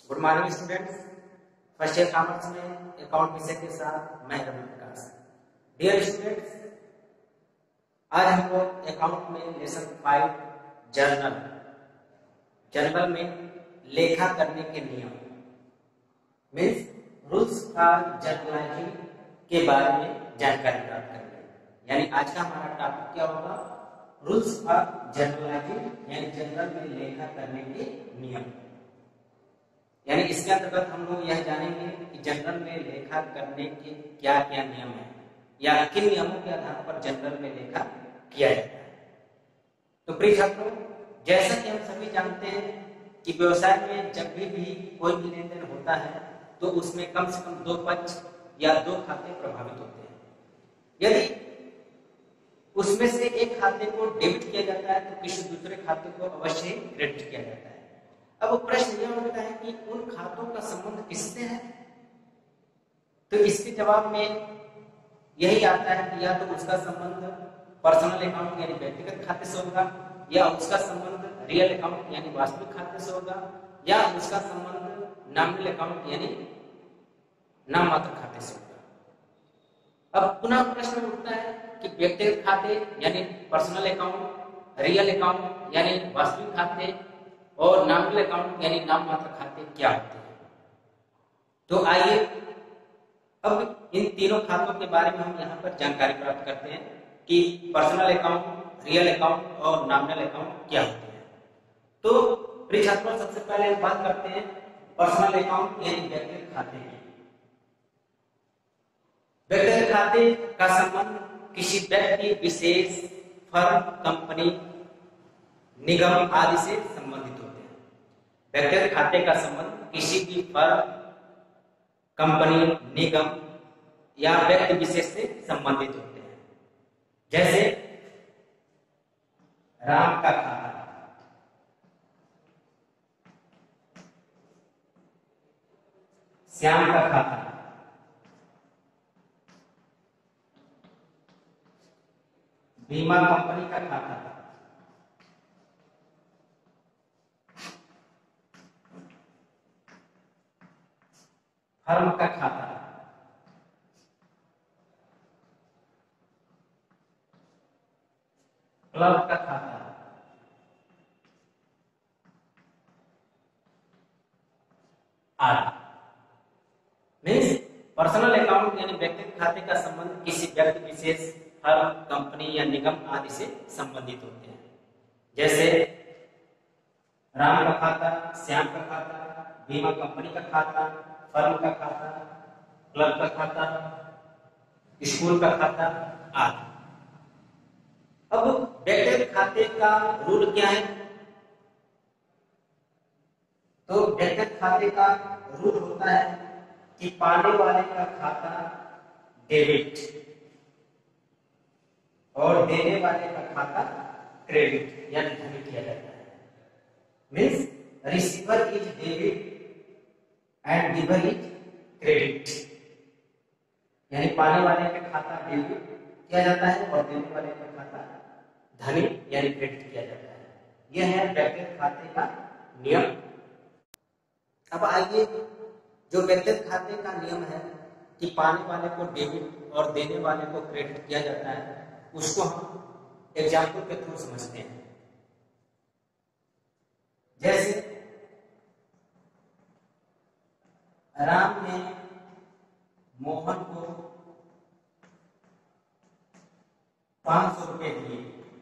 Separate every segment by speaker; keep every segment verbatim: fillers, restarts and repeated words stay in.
Speaker 1: Good morning students. First year commerce में account विषय के साथ मैं रवि प्रकाश। डियर स्टूडेंट्स, आज हम लोग अकाउंट में लेसन फाइव जर्नल जर्नल में लेखा करने के नियम मीन्स रूल्स फॉर जर्नलाइजिंग के बारे में जानकारी प्राप्त करेंगे। यानी आज का हमारा टॉपिक क्या होगा? रूल्स फॉर जर्नलाइजिंग यानी जर्नल में लेखा करने के नियम। यानी इसके अंतर्गत हम लोग यह जानेंगे कि जर्नल में लेखा करने के क्या क्या नियम है या किन नियमों के आधार पर जर्नल में लेखा किया जाता है। तो प्रिय छात्रों, जैसा कि हम सभी जानते हैं कि व्यवसाय में जब भी, भी कोई भी लेन देन होता है तो उसमें कम से कम दो पक्ष या दो खाते प्रभावित होते हैं। यदि उसमें से एक खाते को डेबिट किया जाता है तो किसी दूसरे खाते को अवश्य क्रेडिट किया जाता है। अब प्रश्न यह उठता है कि उन खातों का संबंध किससे है? तो इसके जवाब में यही आता है कि या तो उसका संबंध पर्सनल अकाउंट यानी व्यक्तिगत खाते से होगा, या उसका संबंध रियल अकाउंट यानी वास्तविक खाते से होगा, या उसका संबंध नॉमिनल अकाउंट यानी नाम मात्र खाते से होगा। अब पुनः प्रश्न उठता है कि व्यक्तिगत खाते यानी पर्सनल अकाउंट, रियल अकाउंट यानी वास्तविक खाते और नॉमिनल अकाउंट यानी नाम मात्र खाते क्या होते हैं? तो आइए अब इन तीनों खातों के बारे में हम यहाँ पर जानकारी प्राप्त करते हैं कि पर्सनल अकाउंट, रियल अकाउंट और नॉमिनल अकाउंट क्या होते हैं। तो प्रिय छात्रों, सबसे पहले हम बात करते हैं पर्सनल अकाउंट यानी व्यक्तिगत खाते की। व्यक्तिगत खाते का संबंध किसी व्यक्ति विशेष, फर्म, कंपनी, निगम आदि से संबंधित होते हैं। व्यक्तिगत खाते का संबंध किसी भी फर्म, कंपनी, निगम या व्यक्ति विशेष से संबंधित होते हैं। जैसे राम का खाता, श्याम का खाता, बीमा कंपनी का खाता, फर्म का खाता, क्लब का खाता, आदि। मीन्स पर्सनल अकाउंट यानी व्यक्तिगत खाते का संबंध किसी व्यक्ति विशेष, फर्म, कंपनी या निगम आदि से संबंधित होते हैं। जैसे राम का खाता, श्याम का खाता, बीमा कंपनी का खाता, फर्म का खाता, क्लब का खाता, स्कूल का खाता आदि। अब व्यक्तिगत खाते का रूल क्या है? तो व्यक्तिगत खाते का रूल होता है कि पाने वाले का खाता डेबिट और देने वाले का खाता क्रेडिट यानी धनिक किया जाता है। Means receiver is debit and giver is credit, यानी पाने वाले का खाता डेबिट किया जाता है और देने वाले का खाता धनिक यानी क्रेडिट किया जाता है। यह है व्यक्तिगत खाते का नियम। अब आइए, जो व्यक्तिगत खाते का नियम है कि पाने वाले को डेबिट और देने वाले को क्रेडिट किया जाता है, उसको हम एग्जाम्पल के थ्रू समझते हैं। जैसे राम ने मोहन को पांच सौ रुपए दिए।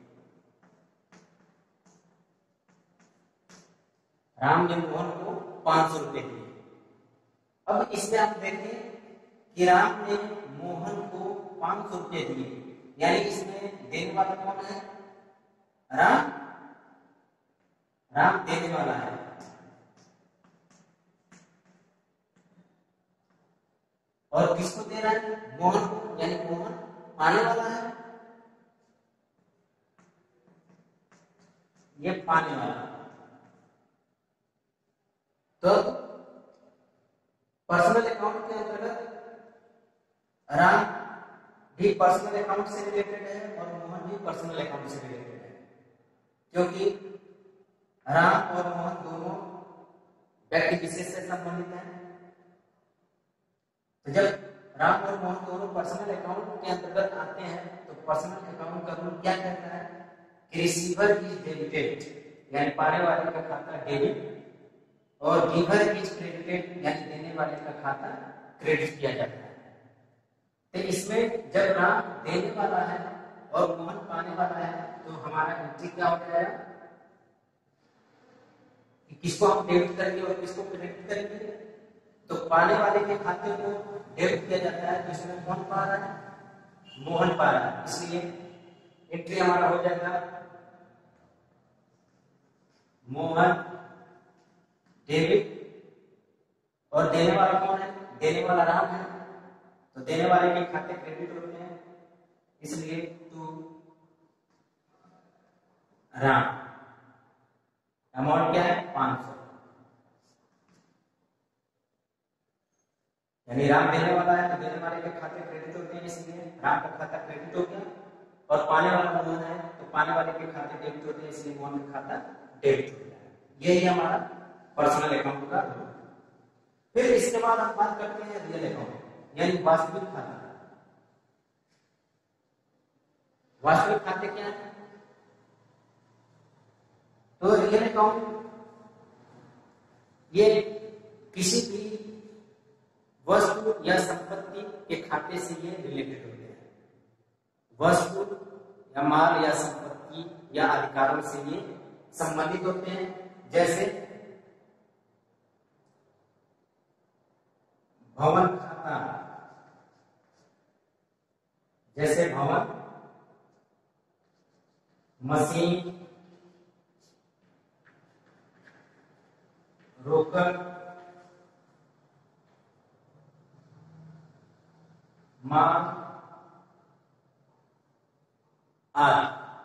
Speaker 1: राम ने मोहन को पांच सौ रुपए दिए। अब इसमें आप देखें कि राम ने मोहन को पांच सौ रुपए दिए, यानी इसमें देने वाला कौन है? राम। राम देने वाला है और किसको दे रहा है? मोहन को, यानी मोहन पाने वाला है, ये पाने वाला। तो पर्सनल अकाउंट के अंतर्गत राम भी पर्सनल अकाउंट से रिलेटेड है और मोहन भी पर्सनल अकाउंट से रिलेटेड है, क्योंकि राम और मोहन दोनों व्यक्ति विशेष से संबंधित है। तो जब राम और मोहन दोनों पर्सनल अकाउंट के अंतर्गत आते हैं तो पर्सनल अकाउंट का रूल क्या कहता है कि रिसीवर इज डेबिटेड, यानी पाने वाले का खाता डेबिट, और गिवर इज क्रेडिटेड, यानी देने वाले का खाता क्रेडिट किया जाता है। तो इसमें जब राम देने वाला है और मोहन पाने वाला है तो हमारा एंट्री क्या हो जाएगा कि किसको हम डेबिट करेंगे और किसको क्रेडिट करेंगे। तो पाने वाले के खाते को डेबिट किया जाता है, तो इसमें कौन पा रहा है, मोहन पा रहा है, इसलिए एंट्री हमारा हो जाएगा मोहन डेबिट, और देने वाला कौन है, देने वाला राम है, तो देने वाले के खाते क्रेडिट होते हैं, इसलिए टू राम। अमाउंट क्या है, पांच सौ, यानी राम देने वाला है तो देने वाले के खाते क्रेडिट होते हैं, इसलिए राम का खाता क्रेडिट हो गया, और पाने वाला मोहन है तो पाने वाले के खाते डेबिट होते हैं, इसलिए मोहन का खाता डेबिट हो गया। यही हमारा पर्सनल अकाउंट का रूल। फिर इसके बाद हम बात करते हैं रियल अकाउंट, यानी वास्तविक खाता। वास्तविक खाते क्या है, तो रियल अकाउंट ये किसी भी वस्तु या संपत्ति के खाते से ये रिलेटेड होते हैं। वस्तु या माल या संपत्ति या अधिकारों से ये संबंधित होते हैं, जैसे भवन खाता, जैसे भवन, मशीन, रोकड़, माल आदि।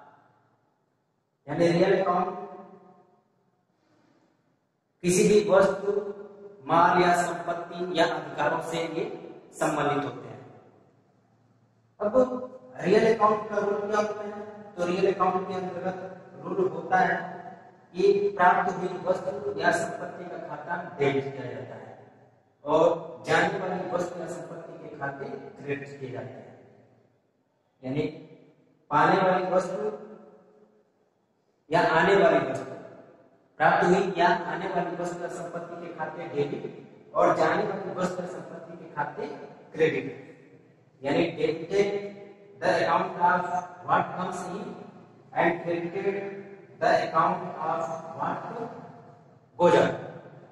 Speaker 1: यानी रियल अकाउंट किसी भी वस्तु, माल या संपत्ति या अधिकारों से ये संबंधित होते हैं। अब रियल अकाउंट का रूल क्या होता है, तो रियल अकाउंट के अंतर्गत रूल होता है कि प्राप्त हुई वस्तु या संपत्ति का खाता डेबिट किया जाता है और जाने वाली वस्तु या संपत्ति के खाते क्रेडिट किए जाते हैं। यानी पाने वाली वस्तु या आने वाली वस्तु, प्राप्त हुई या आने वाली वस्तु या संपत्ति के खाते डेबिट और जाने वाली वस्तु या संपत्ति के खाते क्रेडिट। यानी debited the account of what comes in and credited the account of what goes out.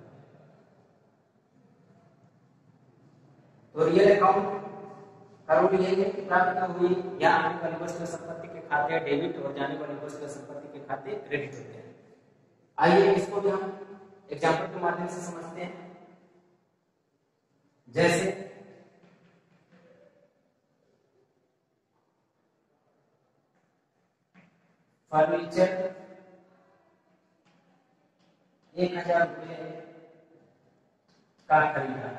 Speaker 1: तो रियल अकाउंट का रूल यही है कि प्राप्त हुई या आने वाली वस्तु या संपत्ति के खाते डेबिट और जाने वाली वस्तु या संपत्ति के खाते क्रेडिट होते हैं। आइए इसको भी हम एग्जाम्पल के माध्यम से समझते हैं। जैसे फर्नीचर एक हजार रुपये का खरीदा,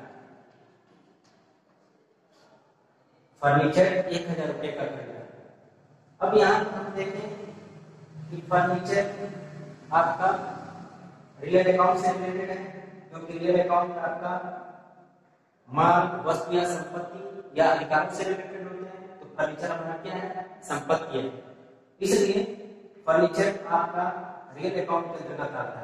Speaker 1: फर्नीचर एक हजार रुपये का खरीदा। अब यहां हम देखें कि फर्नीचर आपका रियल अकाउंट से रिलेटेड है, क्योंकि रियल अकाउंट आपका माल, वस्तु या संपत्ति या अधिकारों से रिलेटेड होते हैं, तो फर्नीचर हमारा क्या है, संपत्ति है, इसलिए फर्नीचर आपका रियल अकाउंट के अंतर्गत आता है।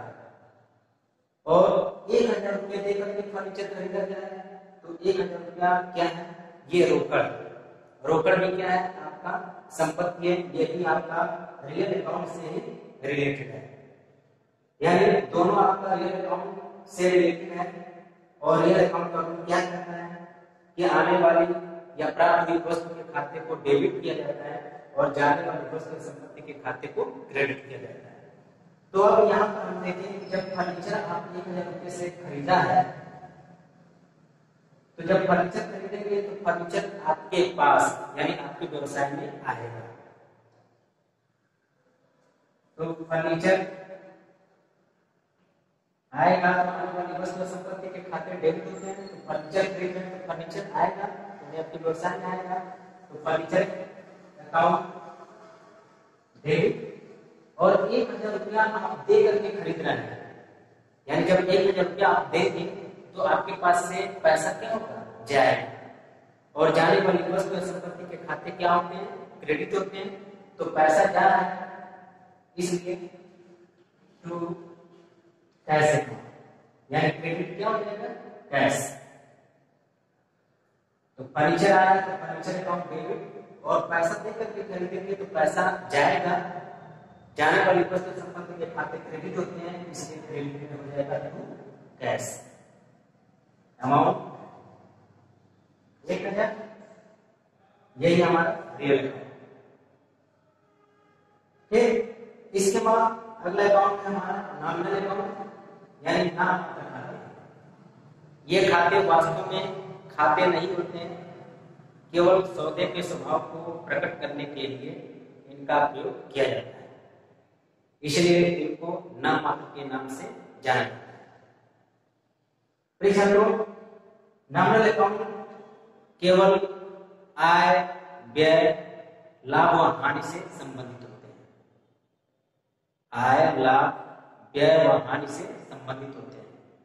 Speaker 1: और एक हजार रुपये देकर के फर्नीचर खरीदा गया है, तो एक हजार रुपया क्या है, ये रोकड़, रोकड़ भी क्या है, आपका संपत्ति है, ये भी आपका रियल अकाउंट से ही रिलेटेड है। यानी दोनों आपका रियल अकाउंट से रिलेटेड है और रियल अकाउंट का रूल क्या कहता है कि आने वाली या प्राप्त हुई वस्तु के खाते को डेबिट किया जाता है और जाने वाली वस्तु संपत्ति के खाते को क्रेडिट किया जाता है। तो अब यहाँ पर हम देखें कि जब फर्नीचर आप एक हजार रुपये से खरीदा है, तो जब फर्नीचर खरीदेंगे तो फर्नीचर आपके पास यानी आपके व्यवसाय में आएगा। तो फर्नीचर आएगा तो आने वाली वस्तु संपत्ति के खाते डेबिट होते हैं, तो फर्नीचर खरीदे तो फर्नीचर आएगा तो आपके व्यवसाय में आएगा, तो फर्नीचर अकाउंट डेबिट। और एक हजार रुपया आप दे करके खरीद रहे हैं, यानी जब एक हजार रुपया आप देंगे तो आपके पास से पैसा क्या होगा, जाएगा। और जाने वाली वस्तु या संपत्ति के खाते क्या होते हैं, क्रेडिट होते हैं। तो पैसा जा रहा है, इसलिए टू कैश अकाउंट, यानी क्रेडिट क्या हो जाएगा, कैश। तो फर्नीचर आया तो फर्नीचर अकाउंट डेबिट, और पैसा दे करके खरीदेंगे तो पैसा जाएगा, जाने वाली वस्तु संपत्ति के खाते क्रेडिट होते हैं, इसलिए क्रेडिट में हो जाएगा टू कैश। अमाउंट एक हजार, यही हमारा रियल अकाउंट। फिर इसके बाद अगला अकाउंट है हमारा नॉमिनल अकाउंट, यानी नाम मात्र खाते। ये खाते वास्तव में खाते नहीं होते हैं, केवल सौदे के स्वभाव को प्रकट करने के लिए इनका प्रयोग किया जाता है, इसलिए इनको नाम मात्र के नाम से जाना जाता है। प्रिय छात्रों, नॉमिनल अकाउंट केवल आय, व्यय, लाभ और हानि से संबंधित होते हैं। आय, लाभ, व्यय व हानि से संबंधित होते हैं।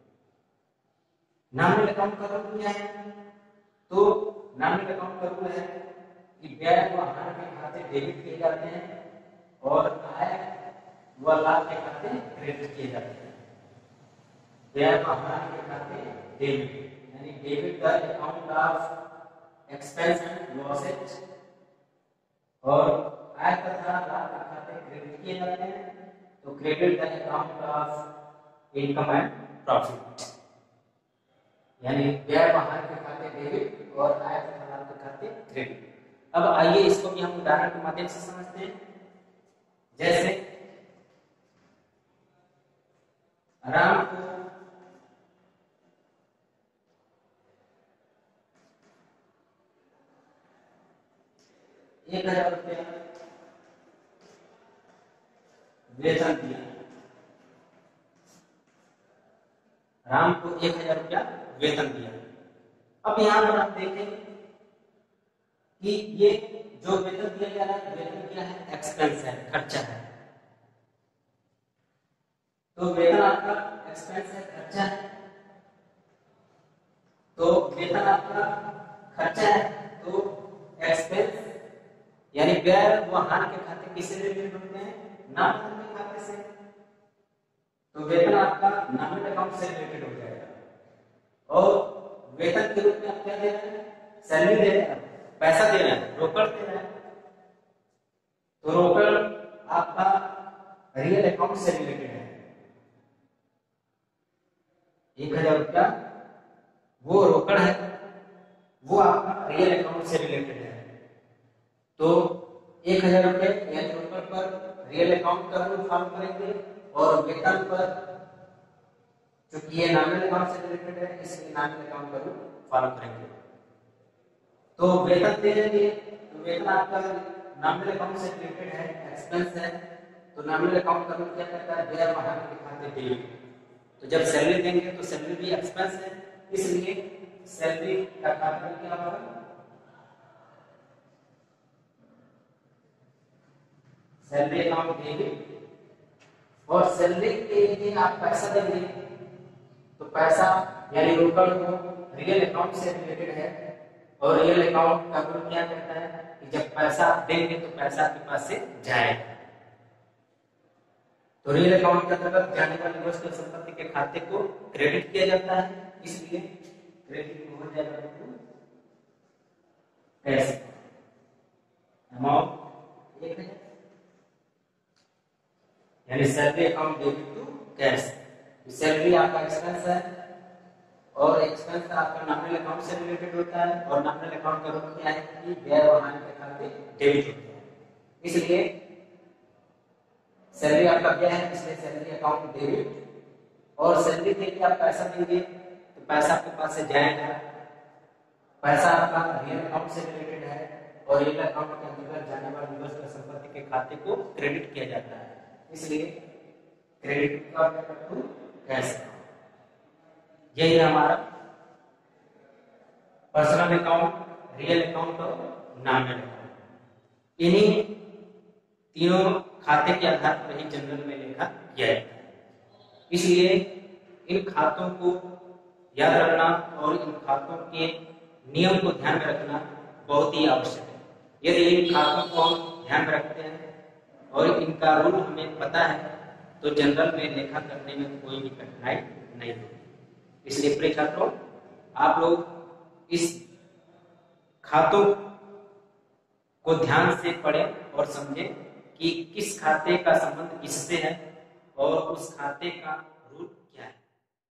Speaker 1: नॉमिनल अकाउंट का रूल क्या है, तो नॉमिनल अकाउंट का रूल है कि व्यय व हानि के खाते डेबिट किए जाते हैं और आय व लाभ के खाते क्रेडिट किए जाते हैं। व्यय व हानि के खाते डेबिट, यानी debit the account of expenses and losses, और आय तथा लाभ के खाते क्रेडिट किए जाते हैं, तो credit the account of income and profit, यानी व्यय व हानि के खाते डेबिट और आय तथा लाभ के खाते क्रेडिट। अब आइए इसको भी हम उदाहरण के माध्यम से समझते हैं। जैसे राम को एक हजार रुपया वेतन दिया, राम को एक हजार रुपया वेतन दिया। अब यहां पर आप देखें कि ये जो वेतन दिया जा रहा है, वेतन क्या है, एक्सपेंस है, खर्चा है। तो वेतन आपका एक्सपेंस है, खर्चा है। तो वेतन आपका खर्चा है, तो एक्सपेंस यानी व्यय व हानि के खाते किससे रिलेटेड होते हैं, नॉमिनल के खाते से। तो वेतन आपका नॉमिनल अकाउंट से रिलेटेड हो जाएगा, और वेतन के रूप में आप क्या दे रहे हैं, सैलरी दे रहे हैं, पैसा दे रहे हैं, रोकड़ दे रहे हैं। तो रोकड़ आपका रियल अकाउंट से रिलेटेड है। एक हजार रुपया वो रोकड़ है, वो आपका रियल अकाउंट से रिलेटेड है। तो एक हजार रुपये यानी रोकड़ पर रियल अकाउंट का रूल फॉलो करेंगे, और वेतन पर चूंकि ये नॉमिनल अकाउंट से रिलेटेड है, इसलिए नॉमिनल अकाउंट का रूल फॉलो करेंगे। तो वेतन दे देंगे, तो वेतन आपका नॉमिनल अकाउंट से रिलेटेड है, एक्सपेंस है। तो नॉमिनल अकाउंट का रूल क्या करता है, व्यय व हानि के खाते डेबिट। तो जब सैलरी देंगे तो सैलरी भी एक्सपेंस है, इसलिए सैलरी का खाता क्या होगा, सैलरी अकाउंट डेबिट। और सैलरी के लिए आप पैसा देंगे, तो पैसा यानी रोकड़ को रियल अकाउंट से रिलेटेड है, और रियल अकाउंट का रूल क्या कहता है कि जब पैसा देंगे तो पैसा आपके पास से जाएगा। तो रियल अकाउंट के अंतर्गत जाने वाली वस्तु संपत्ति के खाते को क्रेडिट किया जाता है, इसलिए क्रेडिट हो जाएगा कैश अमाउंट एक है, यानी salary account debit to cash. Salary आपका एक्सपेंस है, और एक्सपेंस आपका नॉमिनल अकाउंट से रिलेटेड होता है, और नॉमिनल अकाउंट का रूल क्या है कि व्यय व हानि के खाते डेबिट होते हैं, इसलिए सैलरी आपका व्यय है, इसलिए सैलरी अकाउंट डेबिट। और सैलरी देके आप पैसा देंगे तो पैसा आपके पास से जाएगा, पैसा आपका रियल अकाउंट से रिलेटेड है, और रियल अकाउंट के अंतर्गत जाने वाली वस्तु संपत्ति के खाते को क्रेडिट किया जाता है, इसलिए क्रेडिट का टू कैश। यही है हमारा पर्सनल अकाउंट, रियल अकाउंट और नॉमिनल अकाउंट। इन्हीं तीनों खाते के आधार पर ही जनरल में लिखा गया है, इसलिए इन खातों को याद रखना और इन खातों के नियम को ध्यान में रखना बहुत ही आवश्यक है। यदि इन खातों को हम ध्यान में रखते हैं और इनका रूल हमें पता है तो जनरल में लेखा करने में कोई भी कठिनाई नहीं होगी। इसलिए प्रिय छात्रों, आप लोग इस खातों को ध्यान से पढ़ें और समझें कि किस खाते का संबंध किससे है और उस खाते का रूल